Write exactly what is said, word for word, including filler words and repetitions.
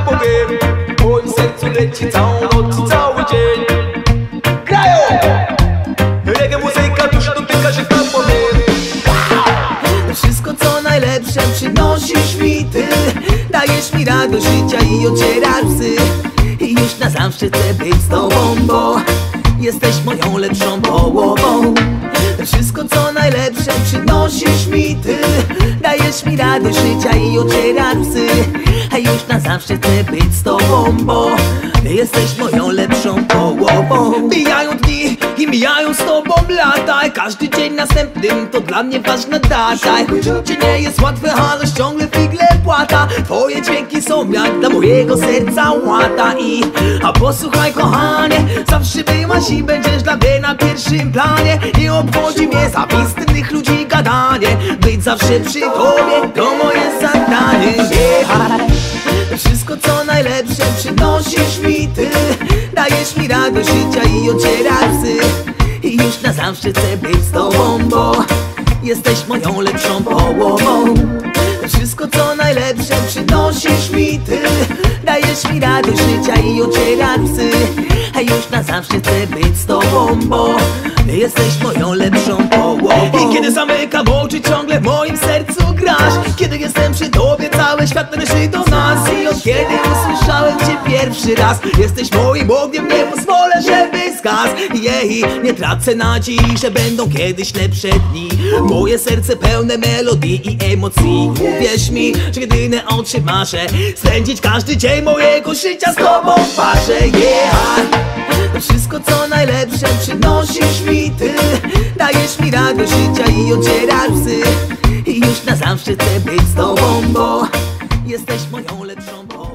powiem. W moim sercu leci całą noc i cały dzień. Grają! Reggae muzyka duszy dotyka, że tam powiem. Wszystko co najlepsze przynosisz mi ty. Dajesz mi radość życia i ocierasz łzy. I już na zawsze chcę być z tobą, bo jesteś moją lepszą połową. Wszystko co najlepsze przynosisz mi ty. Dajesz mi radość życia i ocierasz łzy. A już na zawsze chcę być z tobą, bo jesteś moją lepszą połową. Mijają dni i mijają z tobą lata. Każdy dzień następnym to dla mnie ważna data. Życie nie jest łatwe, ale ciągle figle płata. Twoje dźwięki są jak dla mojego serca łata. I a posłuchaj kochanie, zawsze byłaś i będziesz dla mnie na pierwszym planie. Nie obchodzi mnie zawistnych ludzi gadanie. Być zawsze przy tobie to moje zadanie. Yeah. Wszystko co najlepsze przynosisz mi ty. Dajesz mi radość życia i ocierasz łzy. I już na zawsze chcę być z tobą, bo jesteś moją lepszą połową. Wszystko co najlepsze przynosisz mi ty. Dajesz mi radość życia i ocierasz łzy. A już na zawsze chcę być z tobą, bo jesteś moją lepszą połową. I kiedy zamykam oczy ciągle w moim sercu grasz. Kiedy jestem przy tobie cały świat należy do nas. I od kiedy usłyszałem cię pierwszy raz, jesteś moim ogniem, nie pozwolę żeby zgasł. Jej, nie tracę nadziei, że będą kiedyś lepsze dni. Moje serce pełne melodii i emocji. Uwierz mi, że jedyne o czym marzę, spędzić każdy dzień mojego życia z tobą w parze. Yeah. Wszystko co najlepsze przynosisz mi ty. Dajesz mi radość życia i ocierasz łzy. I już na zawsze chcę być z tobą, bo jesteś moją lepszą połową.